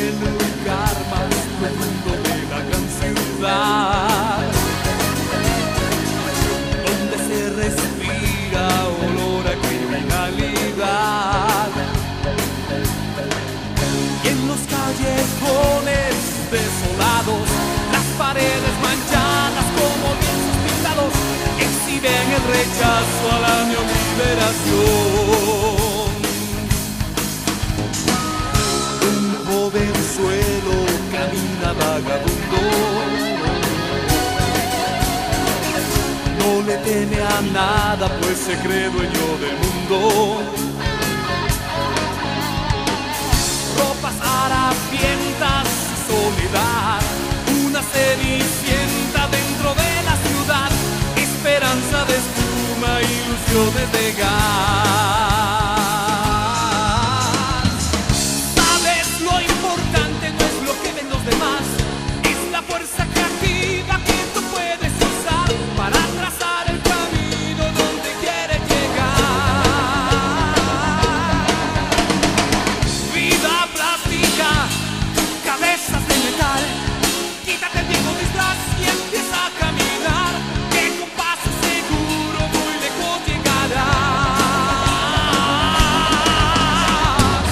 el lugar más profundo de la gran ciudad, donde se respira olor a criminalidad, y en los callejones desolados, las paredes manchadas como lienzos pintados exhiben el rechazo a la neoliberación. Un jovenzuelo camina vagabundo, no le teme a nada, pues se cree dueño del mundo. Ropas harapientas y soledad, una cenicienta dentro de la ciudad, esperanza de espuma, ilusiones de gas. Sabes, lo importante no es lo que ven los demás, es la fuerza creativa que tú puedes usar para trazar el camino donde quieres llegar. Vida plástica, cabezas de metal, quítate el viejo disfraz y empieza a caminar, que con paso seguro muy lejos llegarás.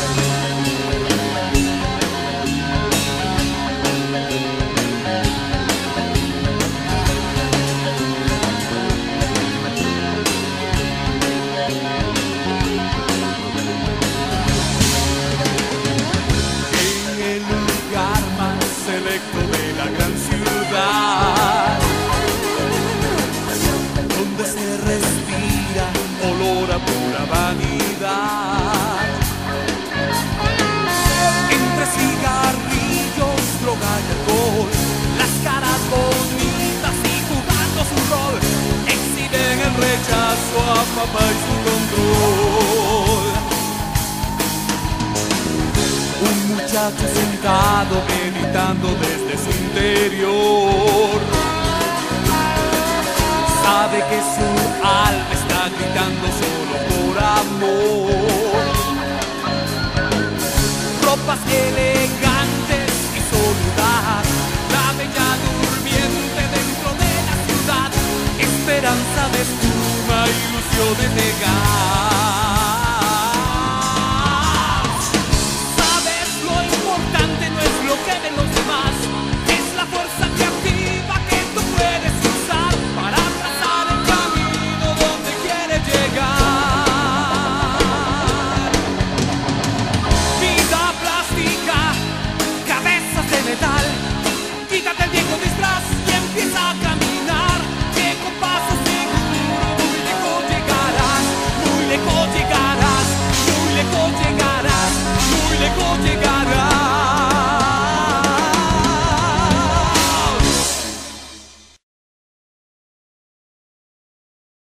En el lugar más selecto de la gran ciudad, donde se respira olor a pura vanidad, entre cigarrillos, droga y alcohol, las caras bonitas y jugando su rol exhiben el rechazo a papá y su control. Un muchacho sentado meditando desde su interior, sabe que su alma está gritando solo por amor. Ropas elegantes y soledad, la bella durmiente dentro de la ciudad, esperanza de espuma, ilusiones de gas.